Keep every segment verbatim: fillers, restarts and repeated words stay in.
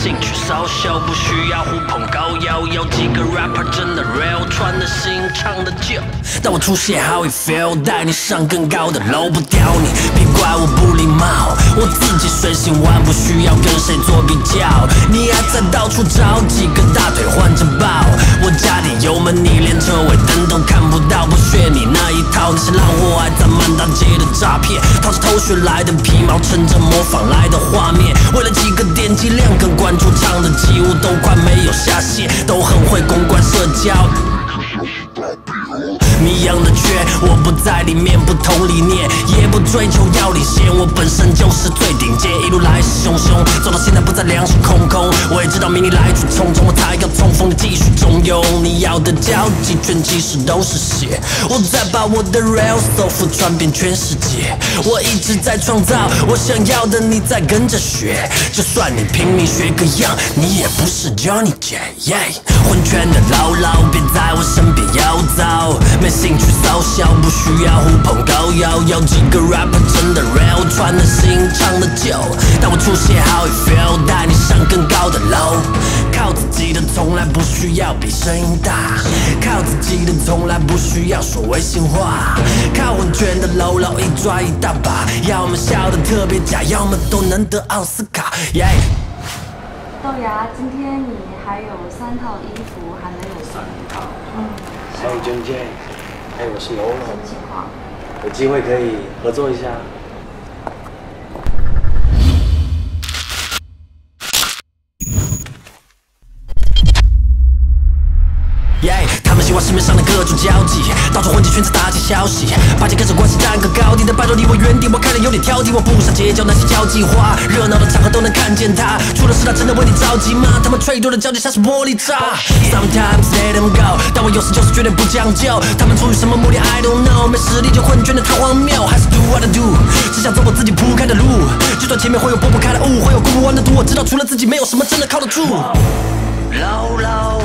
兴趣稍小，不需要狐朋狗友。有几个 rapper 真的 real， 穿的新，唱的旧。当我出现 how it feel， 带你上更高的楼，不屌你，别怪我不礼貌。我自己随性玩，不需要跟谁做比较。你还在到处找几个大腿换着抱，我家里油门，你连车尾灯都看不到，不学你那一套。那些烂货还在满大街的诈骗，套着偷学来的皮毛，撑着模仿来的画面。为了几个点击量跟关注，唱的几乎都快没有下限，都很会公关社交。谜样的缺，我不在里面，不同理念，也不追求要领先，我本身就是最顶尖，一路来势汹汹，走到现在不再两手空空。我也知道明你来去匆匆，我才要冲锋继续中庸。你要的交际圈其实都是血，我在把我的 real soul 传遍全世界。我一直在创造我想要的，你在跟着学。就算你拼命学个样，你也不是 Johnny J。Yeah， 混圈的姥姥别在我身边游走，没兴趣骚笑，不需要狐朋狗友。有几个 rapper 真的 real， 穿的新，唱的旧。当我出现 how it feel， 带你上更高的楼。靠自己的从来不需要比声音大，靠自己的从来不需要说违心话。靠混圈的喽啰一抓一大把，要么笑得特别假，要么都能得奥斯卡。Yeah。 豆芽，今天你还有三套衣服还没有送。 好， 嗯。 还有 J J， 还有我是喽啰。 什么情况？ 有机会可以合作一下。 Yeah， 他们喜欢市面上的各种交际，到处混进圈子打起消息，把几个手关系站个高低的，拜托离我远点，我看了有点挑剔，我不想结交那些交际花，热闹的场合都能看见他，除了是他真的为你着急吗？他们脆弱的交际像是玻璃渣。Sometimes let them go， 但我有时就是绝对不将就，他们出于什么目的 I don't know， 没实力就混圈的太荒谬，还是 do what I do， 只想走我自己铺开的路，就算前面会有拨不开的雾，会有过不完的毒，我知道除了自己没有什么真的靠得住。Low low。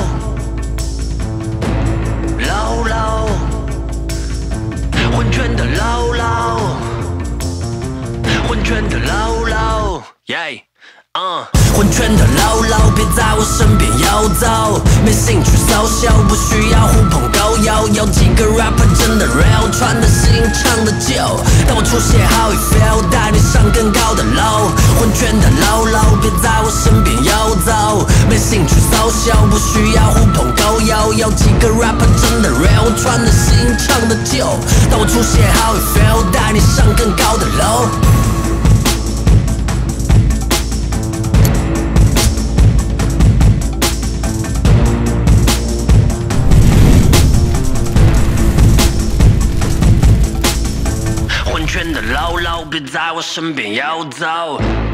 喽喽，混圈的喽喽，混圈的喽喽，耶，嗯，混圈的喽喽，别在我身边游走，没兴趣骚笑，不需要狐朋狗友。有几个 rapper 真的 real， 穿的新，唱的旧。当我出现 how it feel， 带你上更高的楼。混圈的喽喽，别在我身边游走，没兴趣骚笑，不需要狐朋狗友。有几个 rapper 真的 real， 穿的新，唱的旧。当我出现 how it feel， 带你上更高的楼。混圈的喽喽，别在我身边游走。